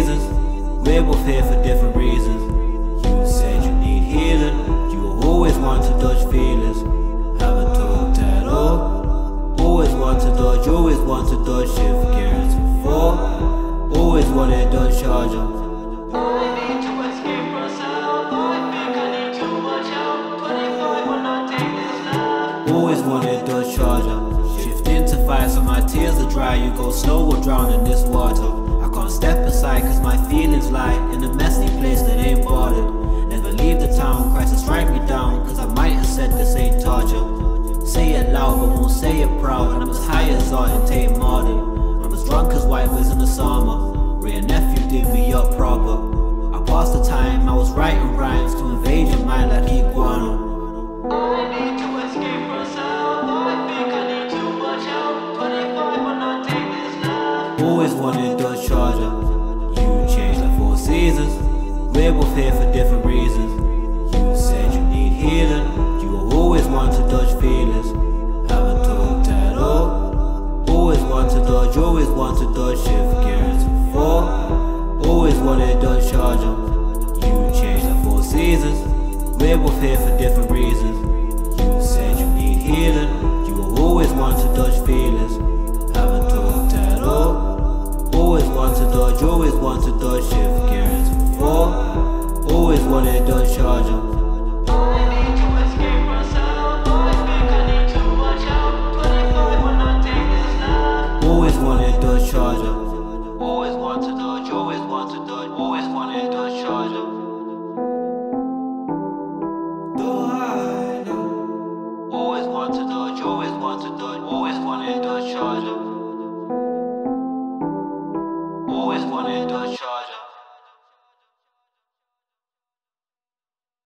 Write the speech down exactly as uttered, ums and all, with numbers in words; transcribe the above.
seasons. We're both here for different reasons. You said you need healing. You always want to dodge feelings. Haven't talked at all. Always want to dodge, always want to dodge. Shift gears to four. Always wanted dodge charger. I need to escape myself. I think I need too much help. twenty-five when I take this lap. Always wanted dodge charger. Shift into fire so my tears are dry. You go slow or drown in this water. I can't step aside cause my feelings lie in a messy place that ain't bothered. Never leave the town, crisis strike me down, cause I might have said this ain't torture. Say it loud but won't say it proud, and I'm as high as art and Tate Modern. I'm as drunk as white was in the summer. Ray and nephew dig me up proper. I passed the time, I was writing rhymes to invade your mind like iguana. I need to escape myself. I think I need too much help. twenty-five when I take this lap. Always wanted dodge charger. You changed like four seasons. We're both here for different reasons. You said you need healing. You always want to dodge feelings. Haven't talked at all. Always want to dodge, always want to dodge. Shift gears to four. Always wanted dodge charger. You changed like four seasons. We're both here for different reasons. You said you need healing. You always want to dodge feelings. Haven't talked at all. Always want to dodge, always want to dodge. Shift gears to four. Always wanted dodge charger. I need to escape myself. I think I need too much help. twenty-five when I take this lap. Always wanted dodge charger. Always want to dodge, always want to dodge. Always wanted dodge charger. Though I know. Always want to dodge, always want to dodge. Always wanted dodge charger.